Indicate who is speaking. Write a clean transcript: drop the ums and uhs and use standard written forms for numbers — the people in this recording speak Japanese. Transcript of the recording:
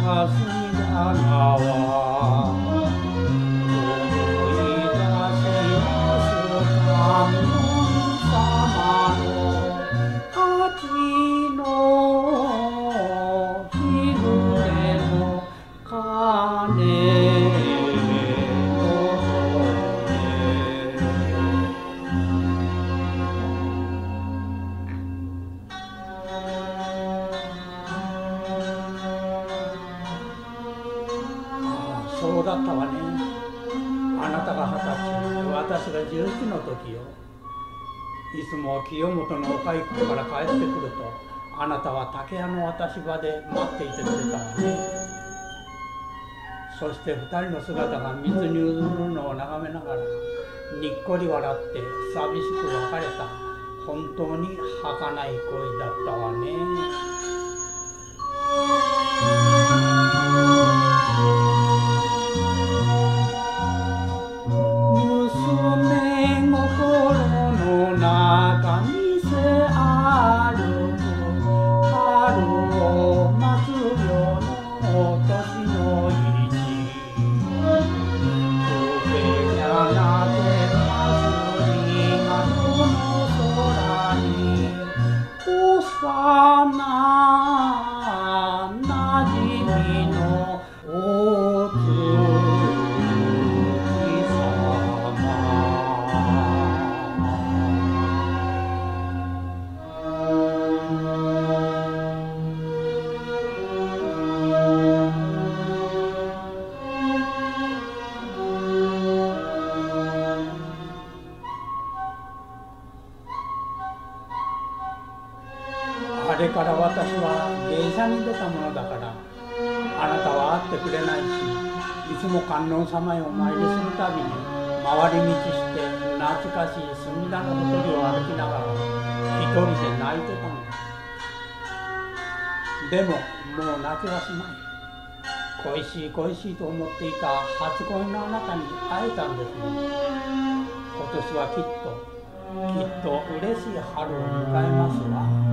Speaker 1: 霞ヶ川思い出します観音様の秋の日暮れの鐘そうだったわね。あなたが20歳、私が11の時よ。いつも清本のお蚕から帰ってくると、あなたは竹屋の渡し場で待っていてくれたわね。そして2人の姿が水にうずるのを眺めながら、にっこり笑って寂しく別れた、本当に儚い恋だったわね。あれから私は芸者に出たものだから、あなたは会ってくれないし、いつも観音様へお参りするたびに回り道して懐かしい隅田のほとりを歩きながら一人で泣いてたのだ。でももう泣きはしない。恋しい恋しいと思っていた初恋のあなたに会えたんですね。今年はきっと嬉しい春を迎えますわ。